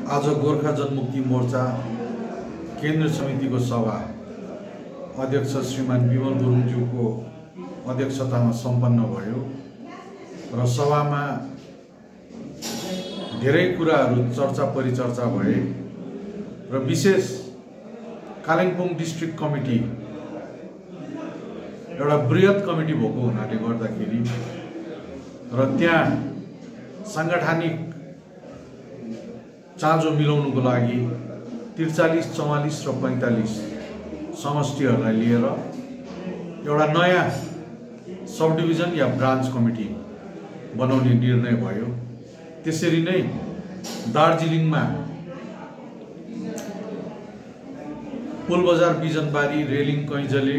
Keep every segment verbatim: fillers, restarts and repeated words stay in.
आज गोर्खा जनमुक्ति मोर्चा केन्द्र समितिको सभा अध्यक्ष श्रीमान विमल गुरुङज्यूको अध्यक्षतामा सम्पन्न भयो र सभामा धेरै कुराहरू चर्चा परिचर्चा भए र विशेष कालिम्पोङ डिस्ट्रिक्ट कमिटी एउटा बृहत कमिटी भएको हुनाले गर्दाखेरि र त्यहाँ सांगठनिक चाँजो मिलाउनुको लागि त्रिचालीस चौवालीस र पैंतालीस समष्टिहरूलाई लिएर एउटा नयाँ सब डिभिजन या ब्रान्च कमिटी बनाउने निर्णय भयो। त्यसरी नै दार्जिलिङमा पुलबजार बिजनबारी रेलिङ कैंजले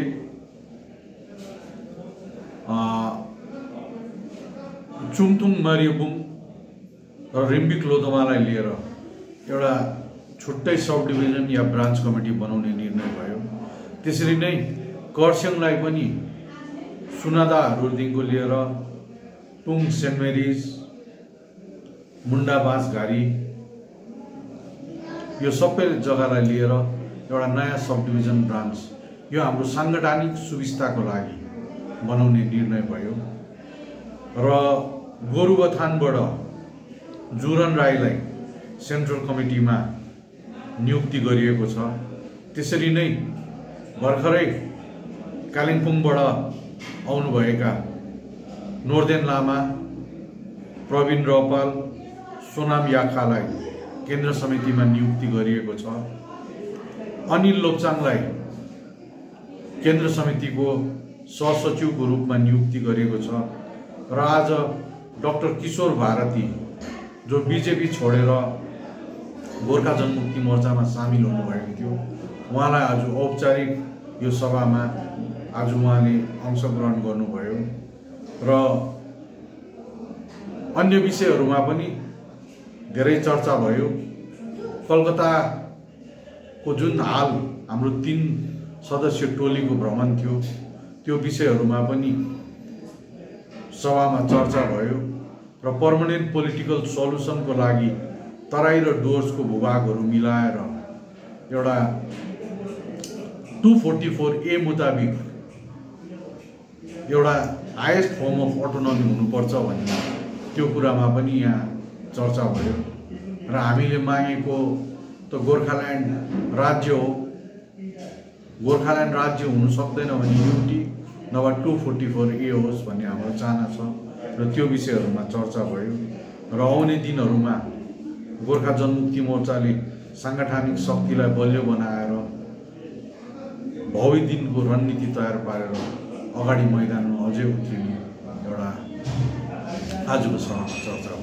चुङथुङ मरियबुङ र रिम्बिक लोधोमालाई लिएर एउटा छुट्टै सब डिभिजन या ब्रान्च कमिटी बनाउने निर्णय भयो। त्यसरी नै कर्स्याङलाई पनि सुनादाहरूदेखिको लिएर टुङ सेन्ट मेरिज मुन्डा बाँसघारी यो सबै जग्गालाई लिएर एउटा नयाँ सब डिभिजन ब्रान्च यो हाम्रो सांगठनिक सुविस्ताको लागि बनाउने निर्णय भयो र गोरुबथानबाट जुरन राईलाई सेन्ट्रल कमिटीमा नियुक्ति गरिएको छ। त्यसरी नै भर्खरै कालिम्पोङबाट आउनुभएका नोर्देन लामा प्रवीण रौपाल सोनाम याखालाई केन्द्र समितिमा नियुक्ति गरिएको छ। अनिल लोप्चाङलाई केन्द्र समितिको सहसचिवको रूपमा नियुक्ति गरिएको छ र आज डाक्टर किशोर भारती जो बीजेपी छोडेर गोर्खा जनमुक्ति मोर्चामा सामेल हुनुभएको थियो उहाँलाई आज औपचारिक यो सभामा आज उहाँले अंशग्रहण गर्नुभयो र अन्य विषयहरूमा पनि धेरै चर्चा भयो। कलकत्ताको जुन हाल हाम्रो तीन सदस्य टोलीको भ्रमण थियो त्यो विषयहरूमा पनि सभामा चर्चा भयो र पर्मनेन्ट पोलिटिकल सल्युसनको लागि तराई र डुवर्सको भूभागहरू मिलाएर एउटा टू फोर्टी फोर ए मुताबिक एउटा हाइएस्ट फर्म अफ अटोनोमी हुनुपर्छ भन्ने त्यो कुरामा पनि यहाँ चर्चा भयो र हामीले मागेको त गोर्खाल्यान्ड राज्य हो, गोर्खाल्यान्ड राज्य हुन सक्दैन भने युटी नभए टू फोर्टी फोर ए होस् भन्ने हाम्रो चाहना छ र त्यो विषयहरूमा चर्चा भयो र आउने दिनहरूमा गोर्खा जनमुक्ति मोर्चाले सांगठनिक शक्तिलाई बलियो बनाएर भविष्य दिनको रणनीति तयार पारेर अगाडि मैदानमा अझै उत्रिने एउटा आजको सभामा चर्चा